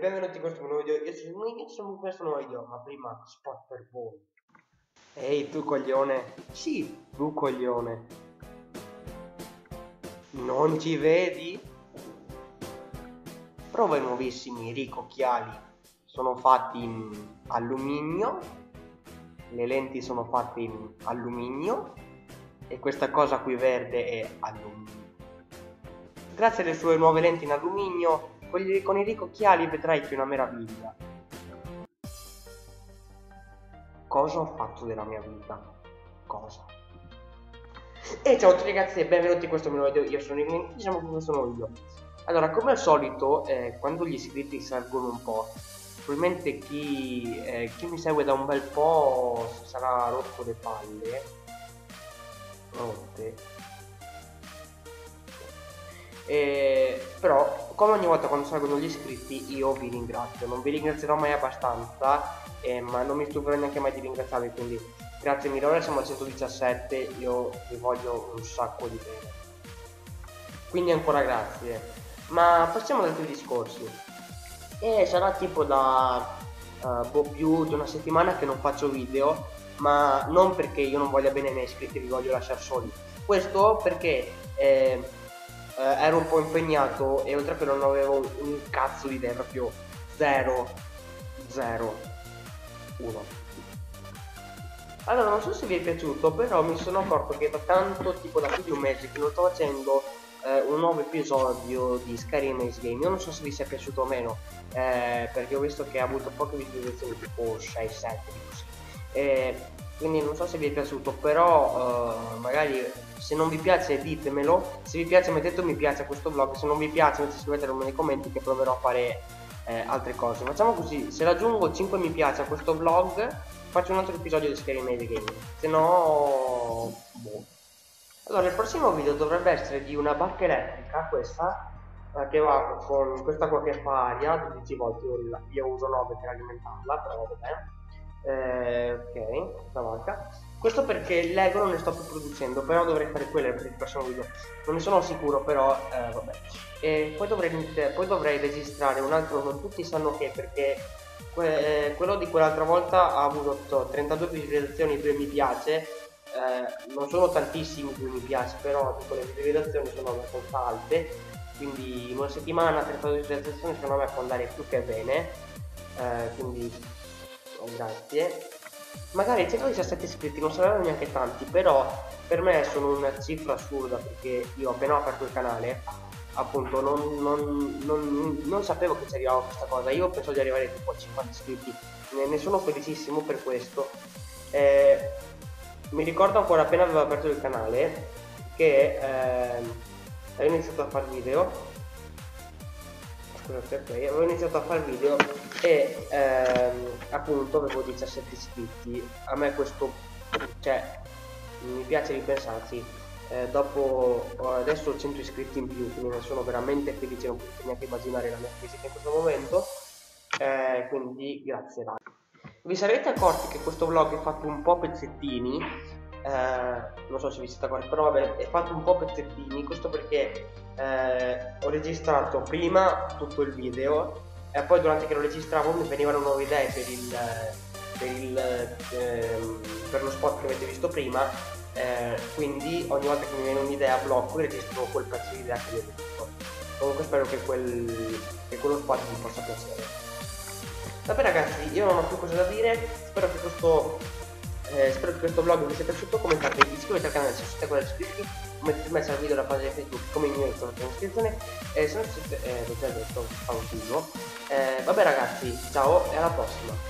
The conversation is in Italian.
benvenuti in questo nuovo video. Io sono in questo nuovo video, ma prima spot per voi. Ehi tu coglione. Sì, tu coglione. Non ci vedi? Prova i nuovissimi ricocchiali. Sono fatti in alluminio. Le lenti sono fatte in alluminio. E questa cosa qui verde è alluminio. Grazie alle sue nuove lenti in alluminio, con i ricocchiali vedrai che è una meraviglia. Cosa ho fatto della mia vita? Cosa? E ciao a tutti ragazzi e benvenuti in questo nuovo video. Io sono Igni, diciamo che questo nuovo video. Allora, come al solito, quando gli iscritti salgono un po', probabilmente chi mi segue da un bel po' sarà rotto le palle. Rotte. Però come ogni volta quando salgono gli iscritti io vi ringrazio, non vi ringrazierò mai abbastanza, ma non mi stupirò neanche mai di ringraziarvi, quindi grazie mille. Ora siamo al 117, io vi voglio un sacco di bene, quindi ancora grazie. Ma passiamo ad altri discorsi. Sarà tipo da più di una settimana che non faccio video, ma non perché io non voglia bene ai miei iscritti e vi voglio lasciare soli, questo perché ero un po' impegnato e oltre che non avevo un cazzo di idea, proprio 0 1. Allora non so se vi è piaciuto, però mi sono accorto che da tanto, tipo da più di un mese che non sto facendo un nuovo episodio di Scary Maze Game. Io non so se vi sia piaciuto o meno, perché ho visto che ha avuto poche visualizzazioni, tipo 6-7 così. Quindi non so se vi è piaciuto, però magari se non vi piace ditemelo, se vi piace mettete un mi piace a questo vlog, se non vi piace scrivetelo nei commenti che proverò a fare altre cose. Facciamo così, se raggiungo 5 mi piace a questo vlog faccio un altro episodio di Scary Maze Game, se no boh. Allora il prossimo video dovrebbe essere di una barca elettrica, questa che va con questa qua che fa aria 12 volte, io uso 9 per alimentarla, però vabbè. Ok, questa barca. Questo perché Lego non ne sto più producendo, però dovrei fare quello per il prossimo video. Non ne sono sicuro, però vabbè. E poi dovrei registrare un altro, non tutti sanno che, perché quello di quell'altra volta ha avuto 32 visualizzazioni, 2 mi piace. Non sono tantissimi 2 mi piace, però tipo, le visualizzazioni sono abbastanza alte, quindi in una settimana 32 visualizzazioni secondo me può andare più che bene, quindi grazie. Magari 117 iscritti non saranno neanche tanti, però per me sono una cifra assurda, perché io appena ho aperto il canale appunto non sapevo che ci arrivava questa cosa. Io penso di arrivare tipo a 50 iscritti, ne sono felicissimo per questo. Mi ricordo ancora appena avevo aperto il canale che avevo iniziato a fare video. Avevo iniziato a fare video e appunto avevo 17 iscritti. A me questo, cioè, mi piace ripensarci. Dopo adesso ho 100 iscritti in più, quindi ne sono veramente felice, non potete neanche immaginare la mia felicità in questo momento. Quindi grazie raga. Vi sarete accorti che questo vlog è fatto un po' a pezzettini, non so se vi siete accorti, però vabbè, è fatto un po' a pezzettini. Questo perché ho registrato prima tutto il video e poi durante che lo registravo mi venivano nuove idee per lo spot che avete visto prima, quindi ogni volta che mi viene un'idea a blocco registro quel pezzo di idea che vi ho visto. Comunque spero che quello spot vi possa piacere. Vabbè ragazzi, io non ho più cose da dire, spero che questo vlog vi sia piaciuto. Commentate, iscrivetevi al canale se siete ancora iscritti, mettete messo al video la pagina Facebook come il mio con la iscrizione, se non siete, l'ho già detto, fa un figlio. Vabbè ragazzi, ciao e alla prossima.